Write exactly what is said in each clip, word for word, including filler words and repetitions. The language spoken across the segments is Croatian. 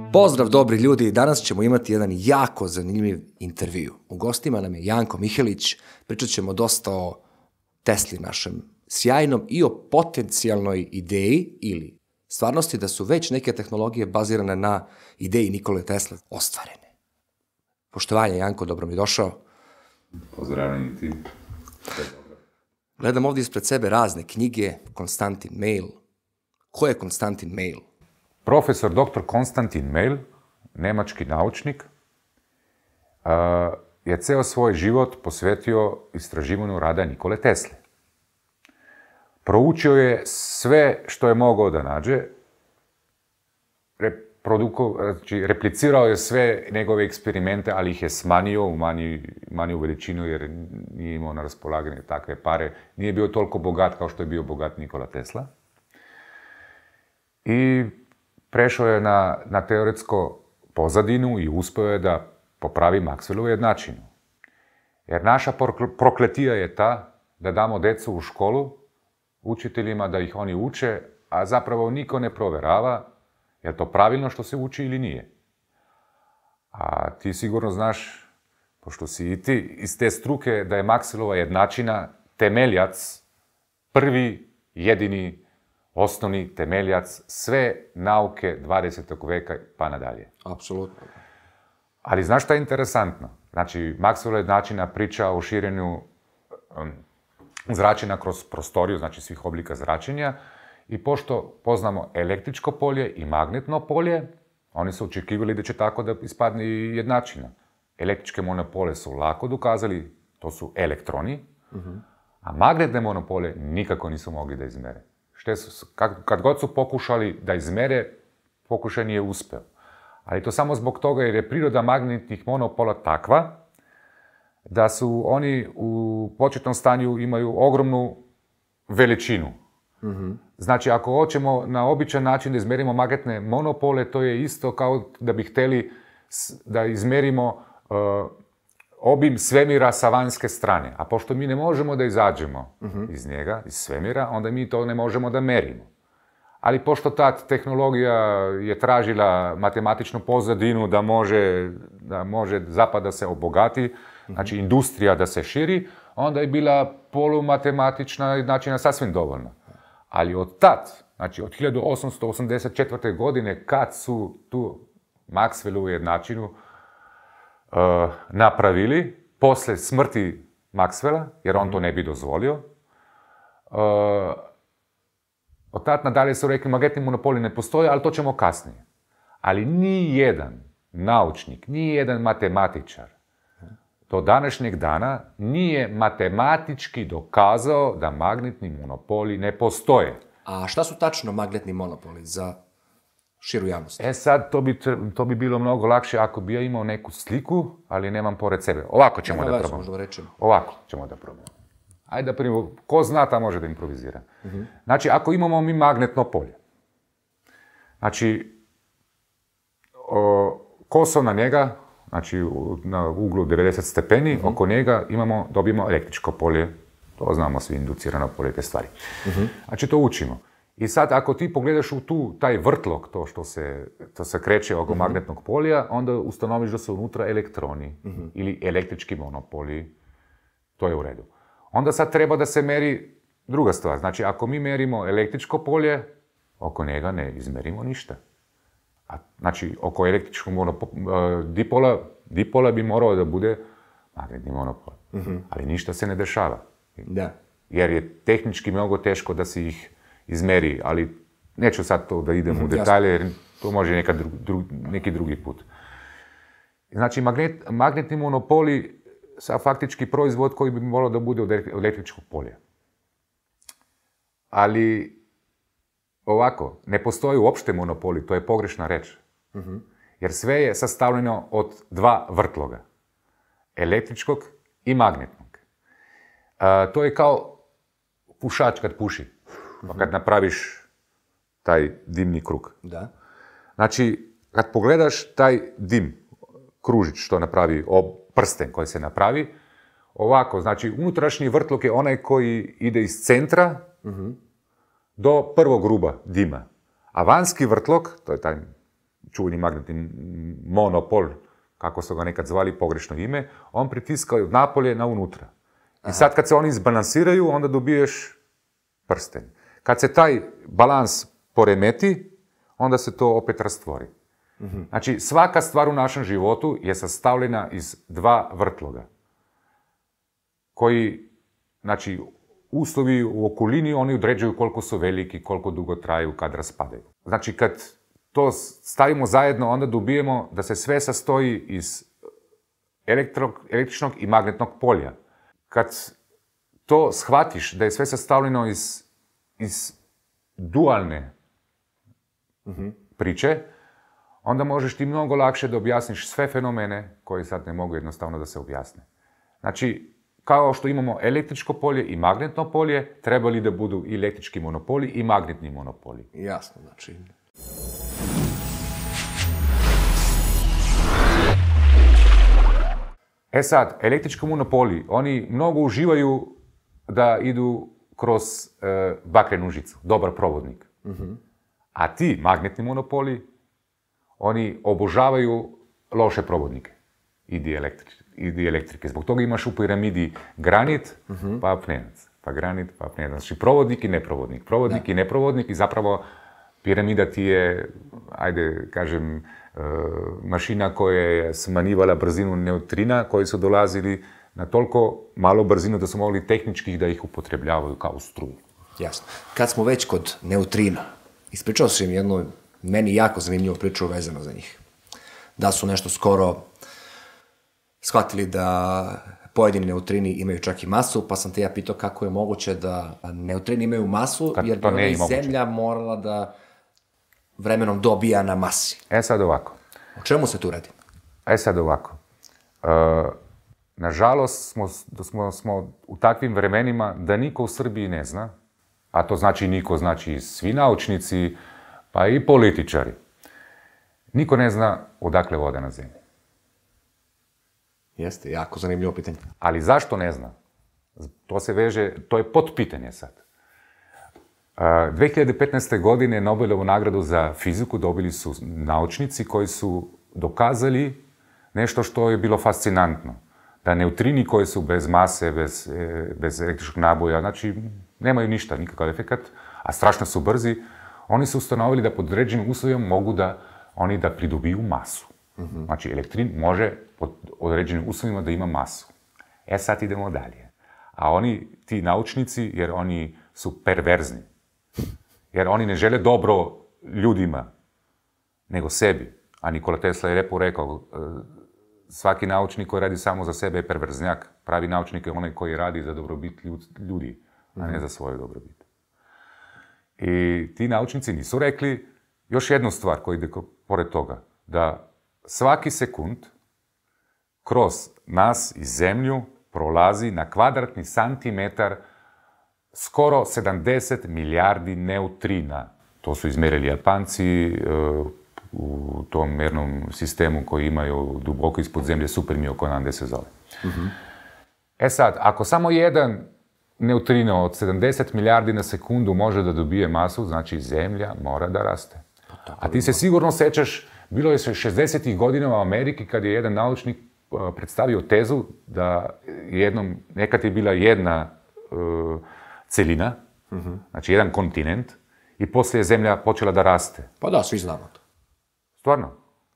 Pozdrav dobri ljudi, danas ćemo imati jedan jako zanimljiv intervju. U gostima nam je Janko Mihelić, pričat ćemo dosta o Tesli našem sjajnom i o potencijalnoj ideji ili stvarnosti da su već neke tehnologije bazirane na ideji Nikole Tesle ostvarene. Poštovanje Janko, dobro mi došao. Pozdravljam i ti. Gledam ovdje ispred sebe razne knjige, Konstantin Mail. Ko je Konstantin Mail? Profesor doktor Konstantin Mail, nemački naučnik, je ceo svoj život posvetio istraživanju rada Nikole Tesle. Proučio je sve što je mogao da nađe, znači, replicirao je sve njegove eksperimente, ali ih je smanjio u manju veličinu jer nije imao na raspolaganje takve pare. Nije bio toliko bogat kao što je bio bogat Nikola Tesla. I prešao je na, na teoretsko pozadinu i uspio je da popravi Maxwellovu jednačinu. Jer naša prokletija je ta da damo decu u školu, učiteljima da ih oni uče, a zapravo niko ne proverava je li to pravilno što se uči ili nije. A ti sigurno znaš, pošto si i ti iz te struke, da je Maxwellova jednačina temeljac, prvi, jedini, osnovni temeljac sve nauke dvadesetog veka pa nadalje. Apsolutno. Ali znaš šta je interesantno? Znači, Maxwellova jednačina priča o širenju um, zračenja kroz prostoriju, znači svih oblika zračenja, i pošto poznamo električko polje i magnetno polje, oni su očekivali da će tako da ispadne i jednačina. Električke monopole su lako dokazali, to su elektroni, uh-huh. a magnetne monopole nikako nisu mogli da izmere. Su, kad, kad god su pokušali da izmere, pokušaj nije uspeo. Ali to samo zbog toga jer je priroda magnetnih monopola takva da su oni u početnom stanju imaju ogromnu veličinu. Mm-hmm. Znači, ako hoćemo na običan način da izmerimo magnetne monopole, to je isto kao da bi htjeli da izmerimo uh, obim svemira sa vanjske strane. A pošto mi ne možemo da izađemo mm-hmm. iz njega, iz svemira, onda mi to ne možemo da merimo. Ali pošto ta tehnologija je tražila matematičnu pozadinu da može, da može zapad da se obogati, mm-hmm. znači industrija da se širi, onda je bila polumatematična jednačina sasvim dovoljna. Ali od tad, znači od hiljadu osamsto osamdeset četvrte. godine, kad su tu Maxwellovu jednačinu uh, napravili, posle smrti Maxwella, jer on to ne bi dozvolio, uh, od tad nadalje su rekli magnetni monopoli ne postoje, ali to ćemo kasnije. Ali ni jedan naučnik, ni jedan matematičar do današnjeg dana nije matematički dokazao da magnetni monopoli ne postoje. A šta su tačno magnetni monopoli za širu javnost? E sad, to bi, to bi bilo mnogo lakše ako bi ja imao neku sliku, ali nemam pored sebe. Ovako ćemo Nema da već, probamo. Da Ovako ćemo da probamo. Ajde da primimo, ko zna ta može da improvizira. Uh-huh. Znači, ako imamo mi magnetno polje, znači, o, koso na njega, znači na uglu devedeset stepeni, uh-huh. oko njega imamo, dobijemo električko polje, to znamo svi, inducirano polje, te stvari. Uh-huh. Znači to učimo. I sad ako ti pogledaš u tu, taj vrtlog, to što se, to se kreće oko uh-huh. magnetnog polja, onda ustanoviš da su unutra elektroni uh-huh. ili električki monopoli, to je u redu. Onda sad treba da se meri druga stvar, znači ako mi merimo električko polje, oko njega ne izmerimo ništa. A, znači, oko električkog monopola, dipola, dipola bi morao da bude magnetni monopol. Mm-hmm. Ali ništa se ne dešava. Da. Jer je tehnički mnogo teško da se ih izmeri, ali neću sad to da idem mm-hmm. u detalje, jer to može neka dru, dru, neki drugi put. Znači, magnet, magnetni monopoli su faktički proizvod koji bi morao da bude od električkog polja. Ali ovako, ne postoji uopšte monopoli, to je pogrešna reč. Uh-huh. Jer sve je sastavljeno od dva vrtloga. Električkog i magnetnog. Uh, to je kao pušač kad puši. Uh-huh. Pa kad napraviš taj dimni krug. Da. Znači, kad pogledaš taj dim, kružić što napravi, o, prsten koji se napravi, ovako, znači, unutrašnji vrtlog je onaj koji ide iz centra, uh-huh. do prvog ruba dima. A vanjski vrtlog, to je taj čuveni magnetni monopol, kako su ga nekad zvali, pogrešno ime, on pritiska od napolje na unutra. I sad kad se oni izbalansiraju, onda dobiješ prsten. Kad se taj balans poremeti, onda se to opet rastvori. Mm-hmm. Znači, svaka stvar u našem životu je sastavljena iz dva vrtloga. Koji, znači, uslovi u okolini, oni određuju koliko su veliki, koliko dugo traju, kad raspadaju. Znači, kad to stavimo zajedno, onda dobijemo da se sve sastoji iz elektro, električnog i magnetnog polja. Kad to shvatiš da je sve sastavljeno iz, iz dualne mm-hmm. priče, onda možeš ti mnogo lakše da objasniš sve fenomene koji sad ne mogu jednostavno da se objasne. Znači, kao što imamo električko polje i magnetno polje, trebali da budu i električki monopoli i magnetni monopoli. Jasno, znači. E sad, električki monopoli, oni mnogo uživaju da idu kroz e, bakrenu žicu, dobar provodnik. Mm-hmm. A ti magnetni monopoli, oni obožavaju loše provodnike i dielektrike. I dielektrike. Zbog toga imaš u piramidi granit, mm-hmm. pa apnenac. Pa granit, pa apnenac. Znači provodnik i neprovodnik. Provodnik da. I neprovodnik i zapravo piramida ti je, ajde kažem, uh, mašina koja je smanjivala brzinu neutrina koji su dolazili na toliko malo brzinu da su mogli tehnički da ih upotrebljavaju kao struju. Jasno. Kad smo već kod neutrina, ispričao sam im jednu meni jako zanimljivu priču vezano za njih. Da su nešto skoro shvatili da pojedini neutrini imaju čak i masu, pa sam te ja pitao kako je moguće da neutrini imaju masu, kad jer bi ona i Zemlja morala da vremenom dobija na masi. E sad ovako. O čemu se tu radi? E sad ovako. E, nažalost smo, smo, smo u takvim vremenima da niko u Srbiji ne zna, a to znači niko, znači svi naučnici, pa i političari. Niko ne zna odakle voda na Zemlji. Jeste, jako zanimljivo pitanje. Ali zašto ne zna? To se veže, to je potpitanje sad. dve hiljade petnaeste. godine Nobelovu nagradu za fiziku dobili su naučnici koji su dokazali nešto što je bilo fascinantno. Da neutrini koji su bez mase, bez, bez električnog naboja, znači nemaju ništa, nikakav efekat, a strašno su brzi, oni su ustanovili da pod određenim uslovima mogu da oni da pridobiju masu. Mm-hmm. Znači, elektrin može pod određenim uslovima da ima masu. E sad idemo dalje. A oni, ti naučnici, jer oni su perverzni, jer oni ne žele dobro ljudima, nego sebi. A Nikola Tesla je lepo rekao, svaki naučnik koji radi samo za sebe je perverznjak. Pravi naučnik je onaj koji radi za dobrobit ljudi, a ne za svoju dobrobit. I ti naučnici nisu rekli još jednu stvar koja ide pored toga, da svaki sekund kroz nas i Zemlju prolazi na kvadratni santimetar skoro sedamdeset milijardi neutrina. To su izmerili Japanci u tom mernom sistemu koji imaju duboko ispod Zemlje, supermiokonande se zove. Mm-hmm. E sad, ako samo jedan neutrino od sedamdeset milijardi na sekundu može da dobije masu, znači Zemlja mora da raste. A ti se sigurno sećaš, bilo je šezdesetih godina u Ameriki kad je jedan naučnik predstavio tezu da jednom, nekad je bila jedna uh, celina, mm-hmm. znači jedan kontinent, i poslije je Zemlja počela da raste. Pa da, svi znamo to. Stvarno?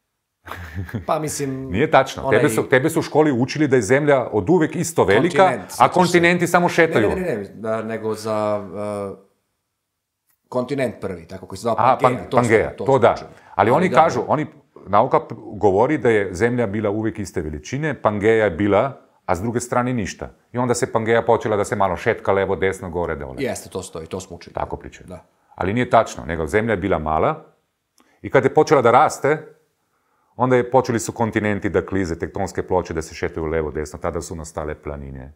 Pa mislim... Nije tačno. Onaj... Tebe, su, tebe su u školi učili da je Zemlja od uvek isto velika, kontinent, a kontinenti se... samo šetaju. Ne, ne, ne, ne, da, nego za uh, kontinent prvi, tako koji se zove Pangeja. A, pan, to, Pangeja, to, to da. Ali, Ali oni da, kažu, oni, nauka govori da je Zemlja bila uvek iste veličine, Pangeja je bila, a s druge strane ništa. I onda se Pangeja počela da se malo šetka levo, desno, gore, dole. Jeste, to stoji, to smo učili. Tako pričaju. Da. Ali nije tačno, nego Zemlja je bila mala i kad je počela da raste, onda je počeli su kontinenti da klize, tektonske ploče da se šetaju levo, desno, tada su nastale planine.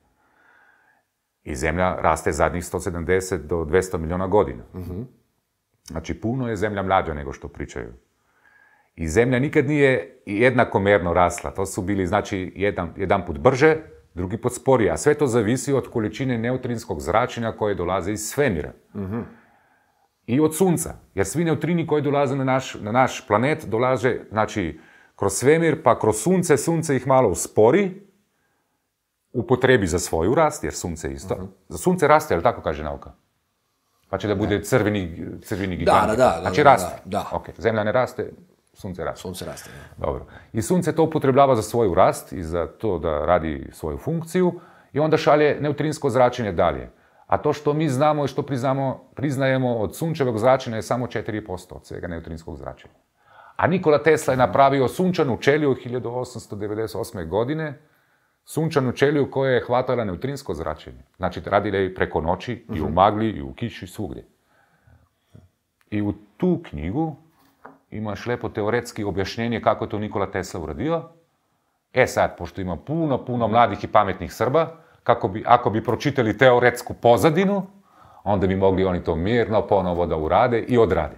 I Zemlja raste zadnjih sto sedamdeset do dvesta miliona godina. Mm-hmm. Znači, puno je Zemlja mlađa nego što pričaju. I Zemlja nikad nije jednakomerno rasla. To su bili, znači, jedan, jedan put brže, drugi put sporije. A sve to zavisi od količine neutrinskog zračenja koje dolaze iz svemira. Mm-hmm. i od sunca. Jer svi neutrini koji dolaze na naš, na naš planet dolaze, znači, kroz svemir, pa kroz sunce, sunce ih malo uspori, upotrebi za svoju rast, jer sunce isto. Uh-huh. Za sunce raste, ali tako kaže nauka? Pa će da bude crveni, crveni gigant. Da, da, da. Znači da, raste. Da, da. Okay. Zemlja ne raste, sunce raste. Sunce raste, da. Dobro. I sunce to upotrebljava za svoju rast i za to da radi svoju funkciju i onda šalje neutrinsko zračenje dalje. A to što mi znamo i što priznamo, priznajemo od sunčevog zračenja je samo četiri posto od svega neutrinskog zračenja. A Nikola Tesla je napravio sunčanu ćeliju hiljadu osamsto devedeset osme. godine, sunčanu ćeliju koja je hvatala neutrinsko zračenje. Znači, radila je preko noći, i u magli, i u kiši, svugdje. I u tu knjigu imaš lepo teoretski objašnjenje kako je to Nikola Tesla uradio. E sad, pošto ima puno, puno mladih i pametnih Srba, kako bi, ako bi pročitali teoretsku pozadinu, onda bi mogli oni to mirno ponovo da urade i odrade.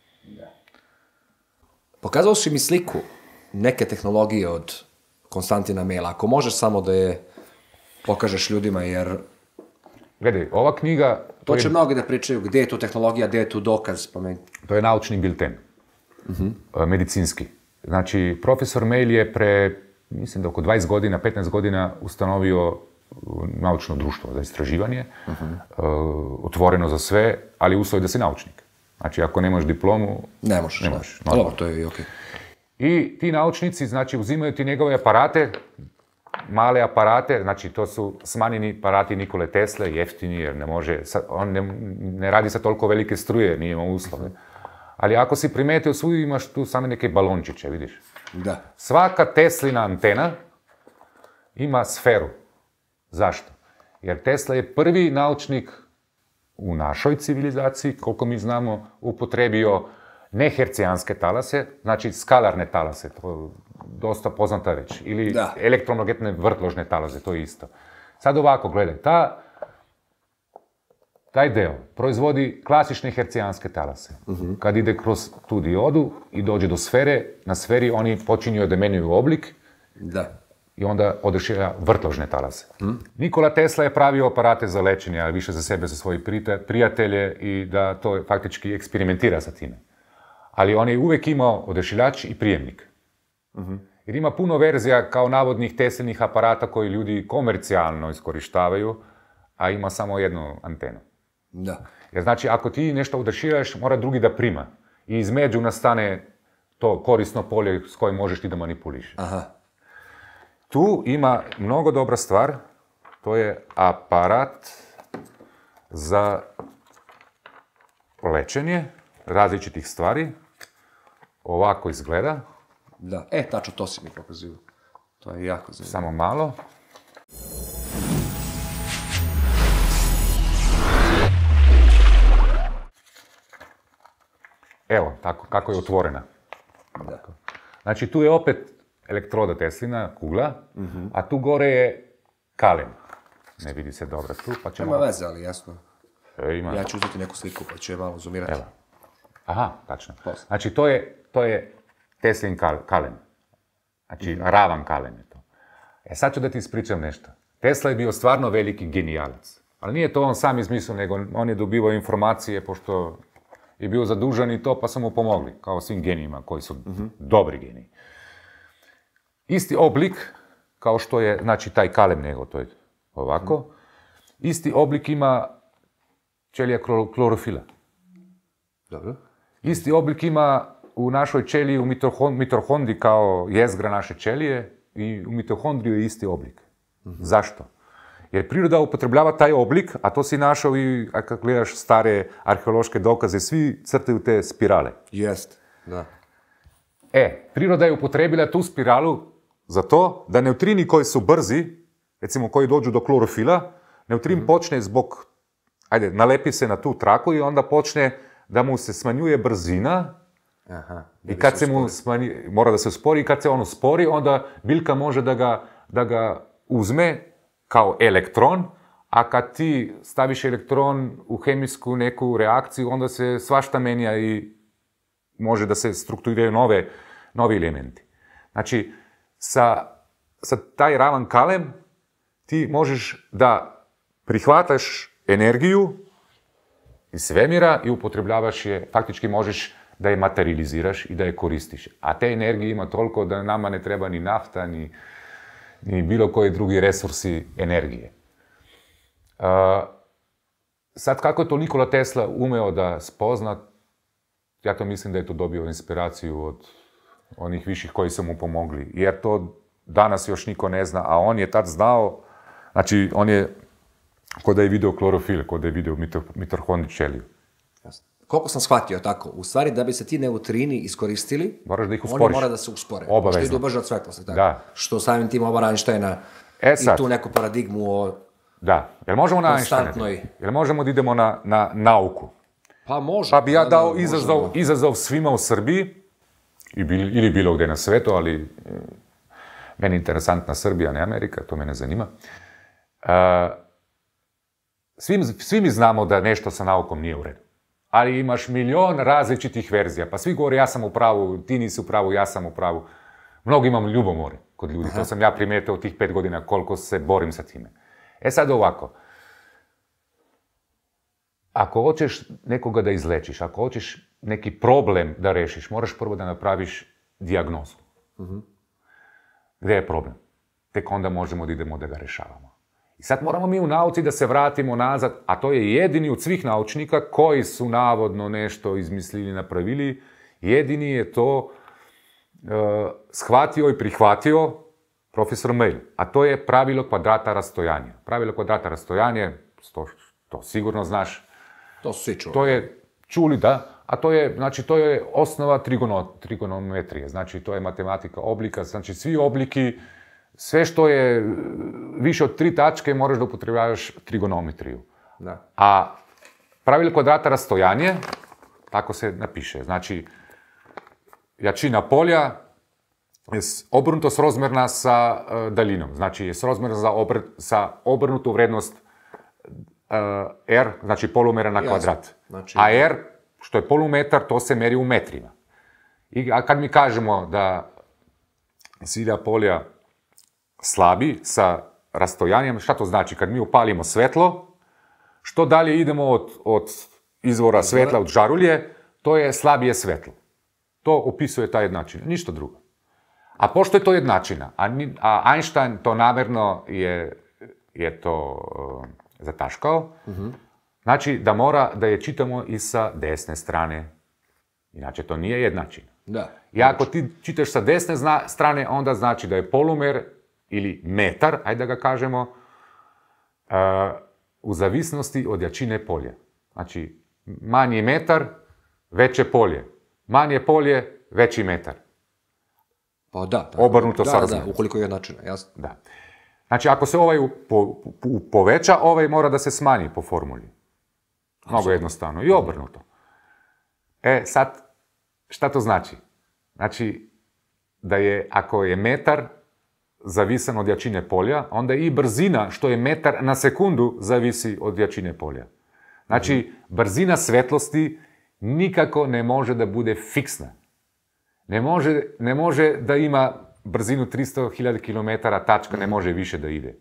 Pokazao si mi sliku neke tehnologije od Konstantina Mela. Ako možeš samo da je pokažeš ljudima, jer... Gledaj, ova knjiga... To, to će je, mnogi da pričaju gdje je tu tehnologija, gdje je tu dokaz. Pa meni... To je naučni bilten, uh-huh. medicinski. Znači, profesor Mail je pre, mislim da oko dvadeset godina, petnaest godina ustanovio naučno društvo za istraživanje, uh-huh. uh, otvoreno za sve, ali uslov je da si naučnik. Znači, ako nemaš diplomu... Ne možeš, ne možeš. Da. Ali to je i okej. I ti naučnici, znači, uzimaju ti njegove aparate, male aparate, znači, to su smanjeni aparati Nikole Tesle, jeftini, jer ne može, on ne, ne radi sa toliko velike struje, nije imao uslove. Ali ako si primetio, svu imaš tu samo neke balončiće, vidiš? Da. Svaka Teslina antena ima sferu. Zašto? Jer Tesla je prvi naučnik u našoj civilizaciji, koliko mi znamo, upotrebio ne hercijanske talase, znači skalarne talase, to je dosta poznata reč, ili da. Elektromagnetne vrtložne talase, to je isto. Sad ovako, gledaj, ta, taj deo proizvodi klasične hercijanske talase. Uh-huh. Kad ide kroz tu diodu i dođe do sfere, na sferi oni počinju da menjaju oblik, da. I onda odešiva vrtložne talase. Hmm? Nikola Tesla je pravio aparate za lečenje, ali više za sebe, za svoje prijatelje i da to faktički eksperimentira sa time. Ali on je uvijek imao odešivač i prijemnik. Uh-huh. Jer ima puno verzija kao navodnih Teslinih aparata koji ljudi komercijalno iskorištavaju, a ima samo jednu antenu. Da. Jer znači, ako ti nešto odeširaš, mora drugi da prima. I između nastane to korisno polje s kojim možeš ti da manipuliš. Aha. Tu ima mnogo dobra stvar, to je aparat za lečenje različitih stvari. Ovako izgleda. Da, e, tačno to si mi pokazio. To je jako zanimljivo. Samo malo. Evo, tako, kako je otvorena. Da. Znači, tu je opet elektroda Teslina, kugla, uh-huh. a tu gore je kalen. Ne vidi se dobro tu, pa ćemo... Nema veze, ali jasno. E, ima. Ja ću uzeti neku sliku, pa ću je malo zoomirati. Evo. Aha, tačno. Post. Znači, to je, to je Teslin kal, kalen. Znači, uh-huh. ravan kalen je to. E, sad ću da ti ispričam nešto. Tesla je bio stvarno veliki genijalac. Ali nije to on sam izmislio, nego on je dobivao informacije, pošto je bio zadužen i to, pa su mu pomogli, kao svim genijima koji su uh-huh. dobri geniji. Isti oblik, kao što je, znači, taj kalem nego, to je ovako, uh-huh. isti oblik ima ćelija klorofila. Dobro. Isti oblik ima u našoj ćeliji, u mitohondriji kao jezgra naše ćelije i u mitohondriju je isti oblik. Uh-huh. Zašto? Jer priroda upotrebljava taj oblik, a to si našao i ako gledaš stare arheološke dokaze, svi crtaju te spirale. Jest, da. E, priroda je upotrebila tu spiralu za to da neutrini koji su brzi, recimo koji dođu do klorofila, neutrin mm-hmm. počne zbog, ajde, nalepi se na tu traku i onda počne da mu se smanjuje brzina. Aha, i kad se mu smanji, mora da se uspori i kad se on uspori, onda biljka može da ga, da ga uzme kao elektron, a kad ti staviš elektron u hemijsku neku reakciju, onda se svašta menja i može da se strukturiraju nove, novi elementi. Znači, sa, sa taj ravan kalem ti možeš da prihvataš energiju iz svemira i upotrebljavaš je, faktički možeš da je materializiraš i da je koristiš. A te energije ima toliko da nama ne treba ni nafta, ni, ni bilo koji drugi resursi energije. Uh, sad, kako je to Nikola Tesla umeo da spozna, ja to mislim da je to dobio inspiraciju od onih viših koji su mu pomogli. Jer to danas još niko ne zna, a on je tad znao, znači on je ko da je video klorofil, ko da je video mitohondrijsku ćeliju. Koliko sam shvatio tako, u stvari da bi se ti neutrini iskoristili, moraš da ih usporiš. Oni mora da se uspore. Obavezno. Što idu brže od svetlosti. Tako. Da. Što samim tim obara Einsteina e i tu neku paradigmu o da. Jel možemo na konstantnoj... Jel možemo da idemo na, na nauku? Pa može. Pa bi ja da, dao da, izazov, možemo. izazov svima u Srbiji, i bil, ili bilo gde na svetu, ali e, meni je interesantna Srbija, ne Amerika, to mene zanima. Uh, svi, svi mi znamo da nešto sa naukom nije u redu. Ali imaš milion različitih verzija, pa svi govore ja sam u pravu, ti nisi u pravu, ja sam u pravu. Mnogo imam ljubomore kod ljudi, Aha. to sam ja primetio u tih pet godina koliko se borim sa time. E sad ovako, ako hoćeš nekoga da izlečiš, ako hoćeš neki problem da rešiš, moraš prvo da napraviš dijagnozu. Uh-huh. Gde je problem? Tek onda možemo da idemo da ga rešavamo. I sad moramo mi u nauci da se vratimo nazad, a to je jedini od svih naučnika koji su navodno nešto izmislili, napravili, jedini je to uh, shvatio i prihvatio profesor Meil, a to je pravilo kvadrata rastojanja. Pravilo kvadrata rastojanja, to, to sigurno znaš. To su svi čuli. To je, čuli, da, a to je, znači, to je osnova trigono, trigonometrije, znači, to je matematika oblika, znači, svi obliki, sve što je više od tri tačke moraš da upotrebljavaš trigonometriju. Da. A pravilo kvadrata rastojanje, tako se napiše, znači, jačina polja je obrnuto srozmerna sa uh, daljinom, znači je srozmerna za obr, sa obrnutu vrednost uh, R, znači polumera na kvadrat. Znači, a R, što je polumetar, to se meri u metrima. I, a kad mi kažemo da sila polja slabi sa rastojanjem, šta to znači? Kad mi upalimo svetlo, što dalje idemo od, od izvora svetla, od žarulje, to je slabije svetlo. To opisuje ta jednačina, ništa drugo. A pošto je to jednačina, a, a Einstein to namerno je, je to uh, zataškao, uh-huh. znači da mora da je čitamo i sa desne strane. Inače to nije jednačina. Da. I ako ti čitaš sa desne zna, strane, onda znači da je polumer ili metar, ajde da ga kažemo, uh, u zavisnosti od jačine polja. Znači, manji metar, veće polje. Manje polje, veći metar. Pa da. da Obrnuto da, sa razmijem. Da, ukoliko je jednačina, jasno. Da. Znači, ako se ovaj po, po, poveća, ovaj mora da se smanji po formuli. Mnogo Absolutno. Jednostavno. I obrnuto. E, sad, šta to znači? Znači, da je, ako je metar zavisan od jačine polja, onda i brzina, što je metar na sekundu, zavisi od jačine polja. Znači, mm. brzina svetlosti nikako ne može da bude fiksna. Ne može, ne može da ima brzinu tristo hiljada kilometara, tačka, ne može više da ide.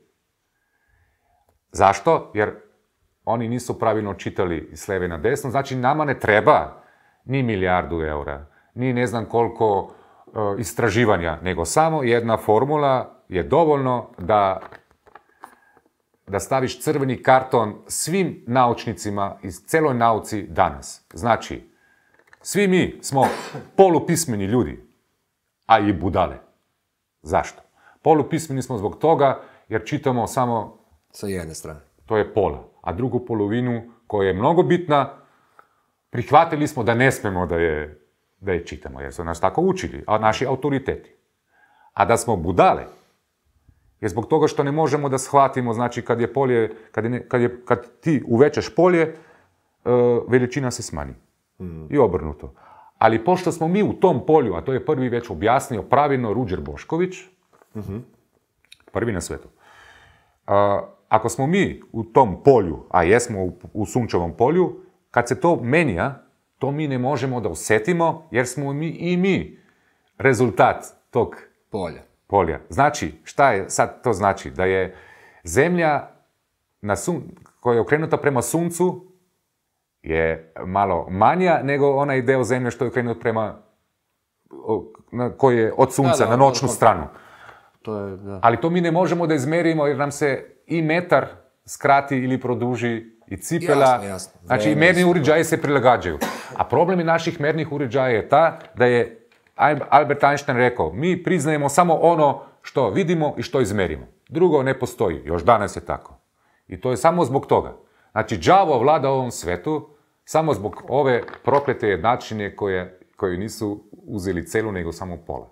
Zašto? Jer oni nisu pravilno čitali s leve na desno, znači nama ne treba ni milijardu eura, ni ne znam koliko uh, istraživanja, nego samo jedna formula je dovoljno da, da staviš crveni karton svim naučnicima iz celoj nauci danas. Znači, svi mi smo polupismeni ljudi, a i budale. Zašto? Polupismeni smo zbog toga jer čitamo samo... Sa jedne strane. To je pola. A drugu polovinu, koja je mnogo bitna, prihvatili smo da ne smemo da je, da je čitamo, jer su nas tako učili, a naši autoriteti. A da smo budale, je zbog toga što ne možemo da shvatimo, znači kad je polje, kad, je, kad, je, kad ti uvećaš polje, uh, veličina se smanji. Mm. I obrnuto. Ali pošto smo mi u tom polju, a to je prvi već objasnio pravilno Ruđer Bošković, mm-hmm. prvi na svetu, uh, ako smo mi u tom polju, a jesmo u, u sunčevom polju, kad se to menja, to mi ne možemo da osetimo, jer smo mi i mi rezultat tog polja. polja. Znači, šta je sad to znači? Da je zemlja na sun, koja je okrenuta prema suncu je malo manja nego onaj deo zemlje što je okrenut prema, koji je od sunca na noćnu stranu. To je, da. Ali to mi ne možemo da izmerimo jer nam se i metar skrati ili produži i cipela. Jasno, jasno. Znači i merni uređaji se prilagađaju. A problem naših mernih uređaja je ta da je Albert Einstein rekao, mi priznajemo samo ono što vidimo i što izmerimo. Drugo ne postoji. Još danas je tako. I to je samo zbog toga. Znači, đavo vlada ovom svetu samo zbog ove proklete jednačine koje, koje nisu uzeli celu, nego samo pola.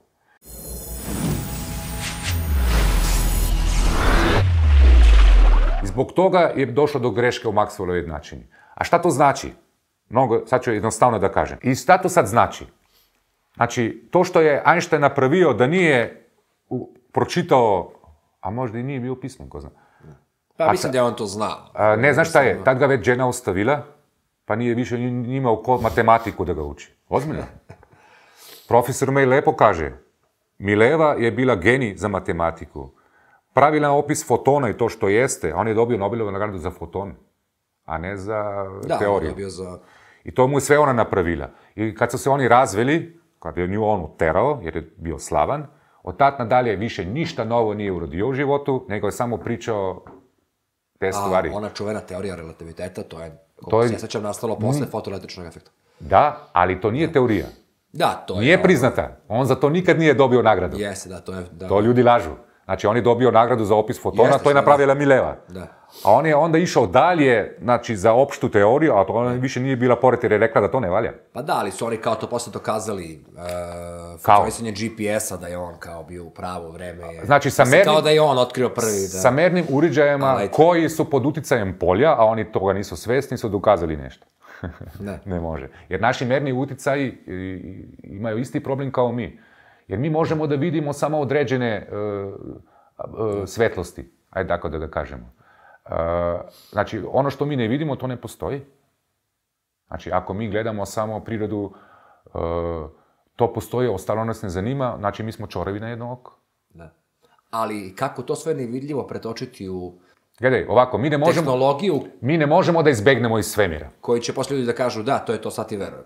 I zbog toga je došlo do greške u Maxwellovoj jednačini. A šta to znači? Mnogo, sad ću jednostavno da kažem. I šta to sad znači? Znači, to što je Einstein napravio da nije u, pročitao, a možda i nije bio pismen, ko zna. Pa mislim da je on to znao. A, ne znaš šta je, tad ga već žena ostavila, pa nije više imao kod matematiku da ga uči. Ozbiljno. Profesor May lepo kaže, Mileva je bila genij za matematiku. Pravilan opis fotona i to što jeste, on je dobio Nobelovu nagradu za foton, a ne za da, teoriju. Da, dobio za... I to mu je sve ona napravila. I kad su se oni razveli, kad je nju on uterao, jer je bio slavan, od tad nadalje više ništa novo nije uradio u životu, nego je samo pričao te stvari. A ona čuvena teorija relativiteta, to je, to je... se sjećam, nastalo posle fotoelektričnog efekta. Da, ali to nije teorija. Da, to je... Nije priznata. On za to nikad nije dobio nagradu. Jeste, da, to je... Da. To ljudi lažu. Znači, on je dobio nagradu za opis fotona, Jeste, to je napravila Mileva. Da. A on je onda išao dalje, znači, za opštu teoriju, a to ona više nije bila pored jer je rekla da to ne valja. Pa da, ali su oni kao to posle dokazali uh, fotonisanje G P S-a, da je on kao bio u pravo vreme. Znači, sa mernim, kao da je on otkrio prvi. Da. Sa mernim uređajima ali... koji su pod uticajem polja, a oni toga nisu svesni, su dokazali nešto. Ne. Ne može. Jer naši merni uticaji imaju isti problem kao mi. Jer mi možemo da vidimo samo određene uh, uh, svetlosti, ajde tako da ga kažemo. Uh, znači, ono što mi ne vidimo, to ne postoji. Znači, ako mi gledamo samo prirodu, uh, to postoji, ostalo nas ne zanima, znači mi smo čorevi na jedno oko. Da. Ali kako to sve nevidljivo pretočiti u... Gledaj, ovako, mi ne možemo... Tehnologiju... Mi ne možemo da izbegnemo iz svemira. Koji će posle ljudi da kažu, da, to je to, sad ti verujem.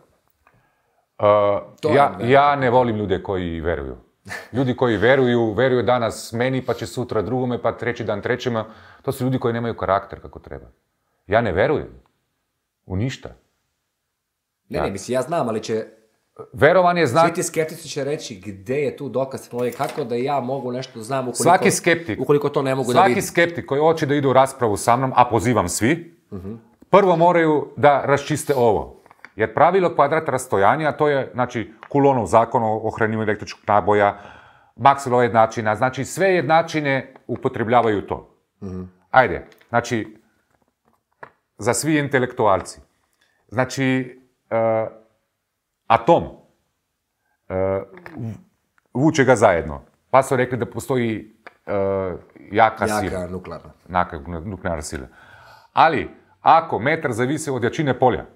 Uh, ja, ja ne volim ljude koji veruju. Ljudi koji veruju, veruju danas meni, pa će sutra drugome, pa treći dan trećima. To su ljudi koji nemaju karakter kako treba. Ja ne verujem. U ništa. Ne, ne, mislim, ja znam, ali će... Verovan je znak... Svi ti skeptici će reći gde je tu dokaz tehnologije, kako da ja mogu nešto znam ukoliko... Svaki skeptik, ukoliko to ne mogu da vidim. Svaki skeptik koji hoće da ide u raspravu sa mnom, a pozivam svi, uh-huh. prvo moraju da raščiste ovo. Jer pravilo kvadrat rastojanja, to je, znači, Coulomb zakon o hranjenju električnog naboja, Maxwellova jednačina, znači sve jednačine upotrebljavaju to. Mm-hmm. Ajde, znači, za svi intelektualci. Znači, uh, atom uh, vuče ga zajedno. Pa su rekli da postoji uh, jaka, jaka sila. Jaka nuklearna. Jaka nuklearna sila. Ali, ako metar zavisi od jačine polja,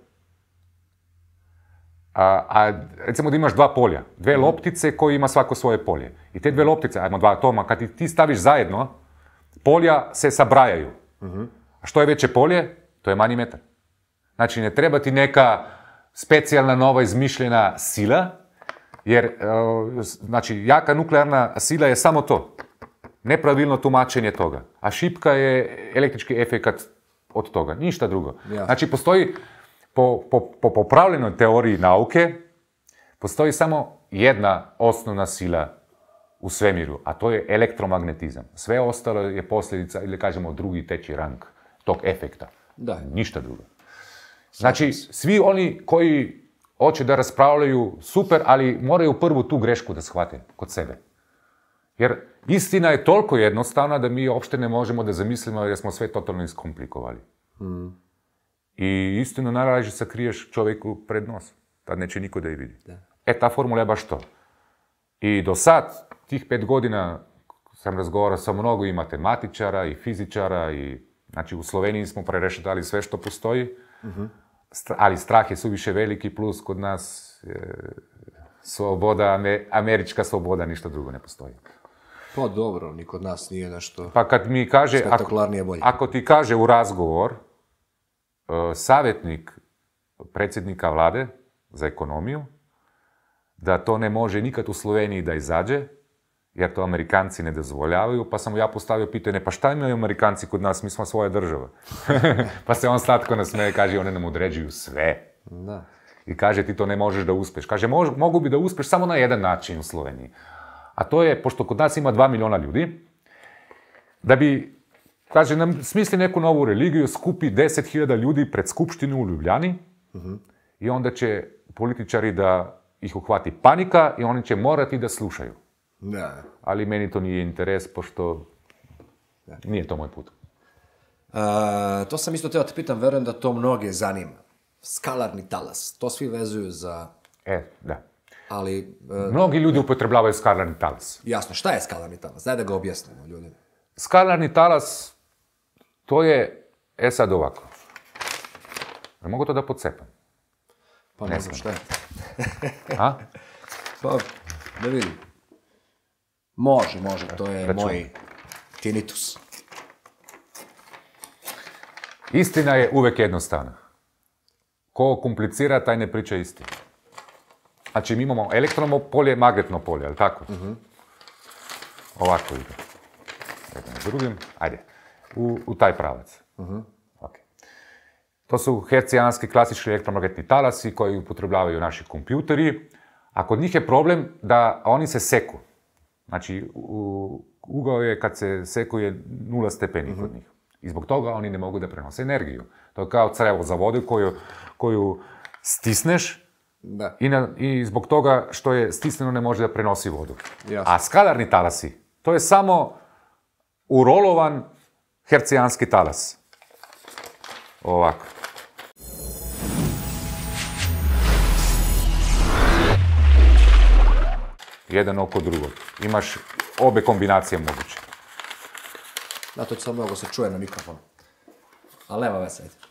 A, a recimo da imaš dva polja, dve mm. loptice koji ima svako svoje polje. I te dve loptice, ajmo dva atoma, kad ti staviš zajedno, polja se sabrajaju. Mm-hmm. A što je veće polje, to je manji metar. Znači, ne treba ti neka specijalna, nova, izmišljena sila, jer, uh, znači, jaka nuklearna sila je samo to. Nepravilno tumačenje toga. A šipka je električki efekat od toga. Ništa drugo. Ja. Znači, postoji... Po, po, po popravljenoj teoriji nauke, postoji samo jedna osnovna sila u svemiru, a to je elektromagnetizam. Sve ostalo je posljedica, ili kažemo drugi, treći rang tog efekta. Da. Ništa drugo. Znači, svi oni koji hoće da raspravljaju, super, ali moraju prvu tu grešku da shvate kod sebe. Jer istina je toliko jednostavna da mi uopšte ne možemo da zamislimo jer smo sve totalno iskomplikovali. Mm. I istinu najlaže sakriješ čovjeku pred nos. Tad neće niko da je vidi. Da. E, ta formula je baš to. I do sad, tih pet godina, sam razgovarao sa mnogo i matematičara, i fizičara, i, znači, u Sloveniji smo prerešetali sve što postoji, uh-huh. Stra- ali strah je suviše veliki, plus kod nas je sloboda, me, američka sloboda, ništa drugo ne postoji. Pa dobro, ni kod nas nije nešto... Pa kad mi kaže, ako, bolje. ako ti kaže u razgovor, Uh, savjetnik predsjednika vlade za ekonomiju, da to ne može nikad u Sloveniji da izađe, jer to Amerikanci ne dozvoljavaju, pa sam mu ja postavio pitanje, pa šta imaju Amerikanci kod nas, mi smo svoja država. Pa se on slatko nasmeje, kaže, one nam određuju sve. Da. I kaže, ti to ne možeš da uspeš. Kaže, mož, mogu bi da uspeš samo na jedan način u Sloveniji. A to je, pošto kod nas ima dva miliona ljudi, da bi, kaže, nam smisli neku novu religiju, skupi deset hiljada ljudi pred skupštinu u Ljubljani uh-huh. i onda će političari da ih uhvati panika i oni će morati da slušaju. Da. Ali meni to nije interes, pošto da. Nije to moj put. Uh, to sam isto teo te pitam, verujem da to mnoge zanima. Skalarni talas, to svi vezuju za... E, da. Ali... Uh, Mnogi ljudi upotrebljavaju skalarni talas. Jasno, šta je skalarni talas? Daj da ga objasnimo ljudima. Skalarni talas, to je, e sad ovako. Ne mogu to da podcepam? Pa ne, ne znam šta je. A? Pa, da vidim. Može, može, to je Račun. Moj tinnitus. Istina je uvek jednostavna. Ko komplicira, taj ne priča istinu. Znači, mi imamo elektrono polje, magnetno polje, ali tako? Uh-huh. Ovako ide. Jedan s drugim, ajde, u, u taj pravac. Uh-huh. Okay. To su hercijanski klasični elektromagnetni talasi koji upotrebljavaju naši kompjuteri, a kod njih je problem da oni se seku. Znači, u, ugao je kad se sekuje nula stepeni uh-huh. kod njih. I zbog toga oni ne mogu da prenose energiju. To je kao crevo za vodu koju, koju stisneš da. I, na, i zbog toga što je stisneno ne može da prenosi vodu. Jasno. A skalarni talasi, to je samo urolovan hercijanski talas. Ovako. Jedan oko drugog. Imaš obe kombinacije moguće. Da, to će sad mnogo se čuje na mikrofonu. Ali nema veze, ajde.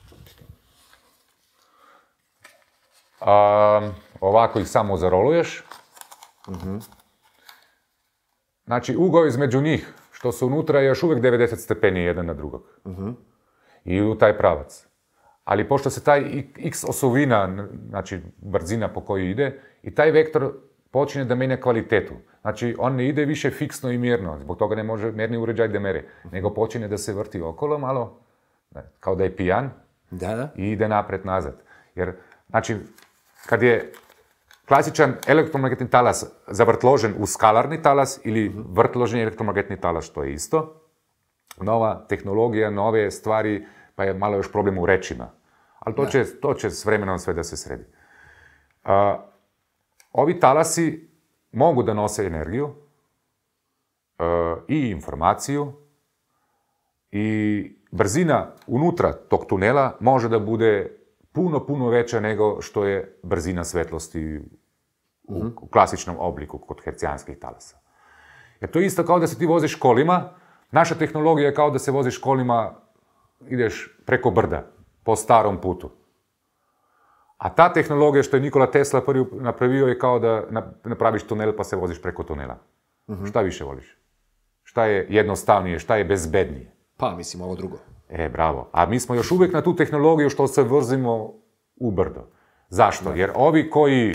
Um, ovako ih samo zaroluješ. Uh-huh. Znači, ugao između njih, što su unutra, je još uvijek devedeset stepeni jedan na drugog. Uh-huh. I u taj pravac. Ali pošto se taj x osovina, znači brzina po kojoj ide, i taj vektor počinje da menja kvalitetu. Znači, on ne ide više fiksno i mirno, zbog toga ne može merni uređaj da mere, nego počinje da se vrti okolo malo, kao da je pijan, da, da. I ide napred-nazad. Jer, znači, kad je klasičan elektromagnetni talas zavrtložen u skalarni talas ili uh-huh. vrtložen elektromagnetni talas, što je isto, nova tehnologija, nove stvari, pa je malo još problem u rečima. Ali to, će, to će s vremenom sve da se sredi. Uh, ovi talasi mogu da nose energiju uh, i informaciju i brzina unutra tog tunela može da bude puno, puno veća nego što je brzina svetlosti u, mm-hmm. u klasičnom obliku kod hercijanskih talasa. Jer to je isto kao da se ti voziš kolima, naša tehnologija je kao da se voziš kolima, ideš preko brda, po starom putu. A ta tehnologija što je Nikola Tesla prvi napravio je kao da napraviš tunel pa se voziš preko tunela. Mm-hmm. Šta više voliš? Šta je jednostavnije, šta je bezbednije? Pa, mislim, ovo drugo. E, bravo. A mi smo još uvijek na tu tehnologiju što se vozimo u brdo. Zašto? Jer ovi koji,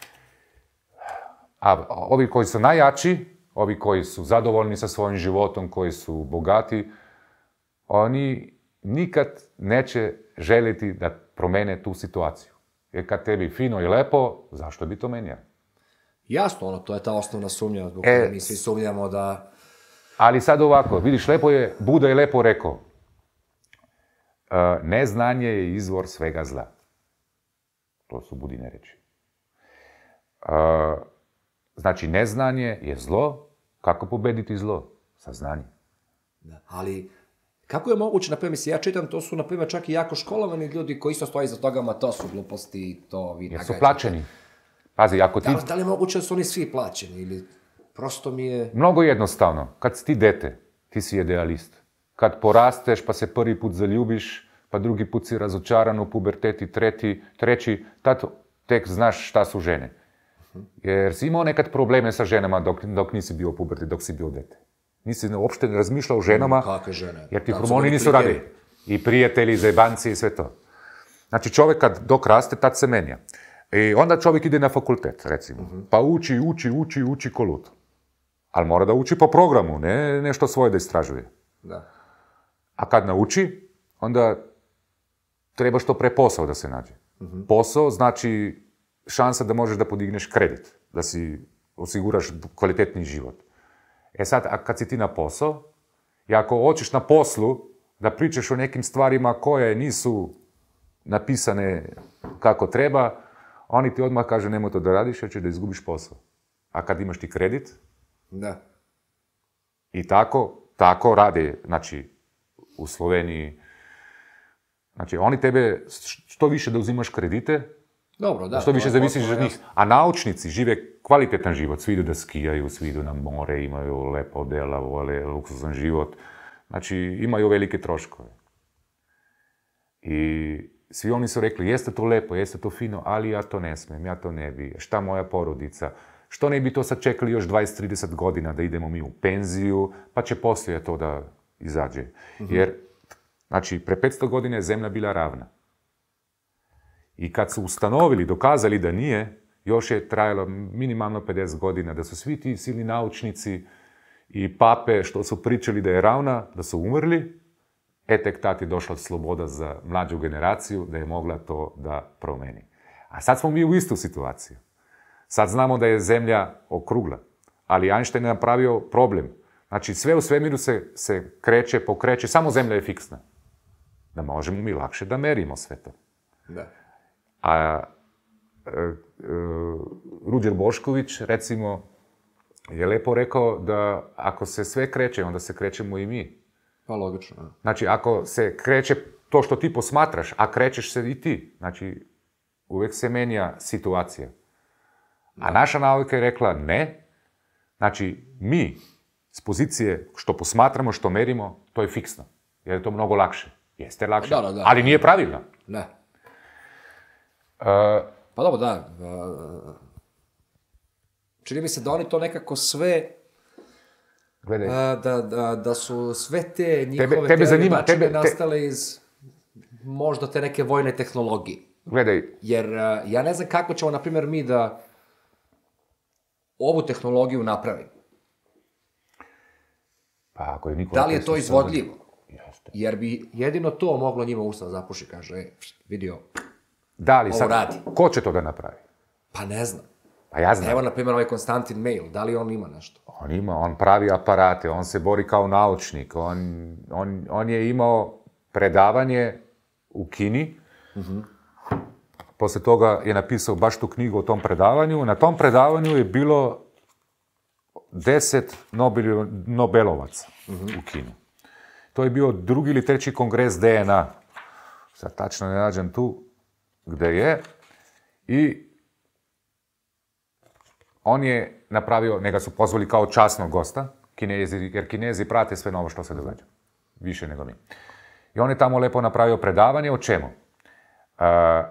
a, ovi koji su najjači, ovi koji su zadovoljni sa svojim životom, koji su bogati, oni nikad neće želiti da promene tu situaciju. Jer kad tebi fino i lepo, zašto bi to menjao? Jasno, ono, to je ta osnovna sumnja, zbog e, mi svi sumnjamo da... Ali sad ovako, vidiš, lepo je, Buda je lepo rekao, uh, neznanje je izvor svega zla. To su Budine reči. Uh, znači, neznanje je zlo, kako pobediti zlo? Sa znanjem. Da, ali... Kako je moguće, na primjer, ja čitam, to su, na primjer, čak i jako školovani ljudi koji isto stoji iza toga, ma to su gluposti, to vi nagađate. Jer su plaćeni. Pazi, ako ti... Da, da li je moguće da su oni svi plaćeni ili prosto mi je... Mnogo jednostavno. Kad si ti dete, ti si idealist. Kad porasteš, pa se prvi put zaljubiš, pa drugi put si razočaran u puberteti, treti, treći, tad tek znaš šta su žene. Jer si imao nekad probleme sa ženama dok, dok nisi bio u puberti, dok si bio dete. Nisi uopšte ne razmišljao o ženama, kakve žene? Jer ti hormoni nisu radili. I prijatelji, zebanci i sve to. Znači čovjek kad dok raste, tad se menja. I onda čovjek ide na fakultet, recimo. Uh-huh. Pa uči, uči, uči, uči ko lud. Ali mora da uči po programu, ne nešto svoje da istražuje. Da. A kad nauči, onda treba što pre posao da se nađe. Uh-huh. Posao znači šansa da možeš da podigneš kredit, da si osiguraš kvalitetni život. E sad, a kad si ti na posao, i ako hoćeš na poslu da pričaš o nekim stvarima koje nisu napisane kako treba, oni ti odmah kaže nemoj to da radiš jer će da izgubiš posao. A kad imaš ti kredit, da. I tako, tako rade, znači, u Sloveniji. Znači, oni tebe, što više da uzimaš kredite, dobro, da, što više zavisiš od njih. A naučnici žive kvalitetan život. Svi idu da skijaju, svi idu na more, imaju lepa odela, vole luksuzan život. Znači, imaju velike troškove. I svi oni su rekli, jeste to lepo, jeste to fino, ali ja to ne smijem, ja to ne bi. Šta moja porodica? Što ne bi to sad čekali još dvadeset do trideset godina da idemo mi u penziju, pa će poslije to da izađe. Mm-hmm. Jer, znači, pre petsto godina je zemlja bila ravna. I kad su ustanovili, dokazali da nije, još je trajalo minimalno pedeset godina, da su svi ti silni naučnici i pape što su pričali da je ravna, da su umrli, e tek tad je došla sloboda za mlađu generaciju da je mogla to da promeni. A sad smo mi u istu situaciju. Sad znamo da je zemlja okrugla, ali Einstein je napravio problem. Znači sve u svemiru se, se kreće, pokreće, samo zemlja je fiksna. Da možemo mi lakše da merimo sve to. Da. A e, e, Ruđer Bošković, recimo, je lepo rekao da ako se sve kreće, onda se krećemo i mi. Pa logično. Ne? Znači, ako se kreće to što ti posmatraš, a krećeš se i ti, znači, uvijek se menja situacija. Da. A naša nauka je rekla ne, znači, mi s pozicije što posmatramo, što merimo, to je fiksno, jer je to mnogo lakše. Jeste lakše, da, da, da. Ali nije pravilno. Ne. Uh, pa dobro, da. Uh, čini mi se da oni to nekako sve... Gledaj. Uh, da, da, da su sve te njihove tebe, tebe zanima, tebe, te... nastale iz možda te neke vojne tehnologije. Gledaj. Jer uh, ja ne znam kako ćemo, na primjer, mi da ovu tehnologiju napravimo. Pa ako je niko... Da li je to izvodljivo? Jeste. Jer bi jedino to moglo njima ustav zapuši, kaže, e, vidio, da li ovo sad, radi. Ko će to da napravi? Pa ne znam. Pa ja znam. Evo, na primjer, ovaj Konstantin Mail, da li on ima nešto? On ima, on pravi aparate, on se bori kao naučnik, on, on, on je imao predavanje u Kini, uh-huh. Posle toga je napisao baš tu knjigu o tom predavanju. Na tom predavanju je bilo deset Nobel, Nobelovaca uh-huh. u Kini. To je bio drugi ili treći kongres D N A. Sad tačno ne nađem tu gde je. I on je napravio, njega su pozvali kao časnog gosta, Kinezi, jer Kinezi prate sve novo što se događa. Više nego mi. I on je tamo lepo napravio predavanje o čemu? Uh,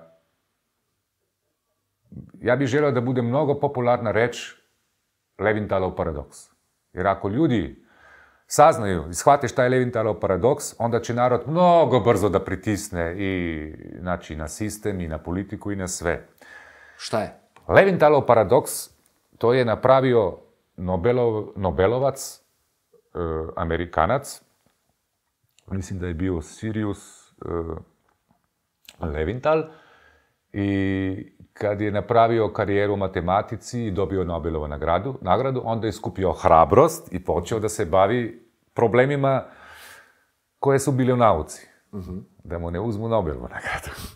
ja bih želio da bude mnogo popularna reč Levintalov paradoks. Jer ako ljudi saznaju i shvate šta je Levintalov paradoks, onda će narod mnogo brzo da pritisne i znači, na sistem, i na politiku, i na sve. Šta je? Levintalov paradoks, to je napravio Nobelov, Nobelovac, e, Amerikanac, mislim da je bio Sirius e, Levintal, i kad je napravio karijeru u matematici i dobio Nobelovu nagradu, nagradu, onda je skupio hrabrost i počeo da se bavi problemima koje su bile u nauci. Uh-huh. Da mu ne uzmu Nobelovu nagradu.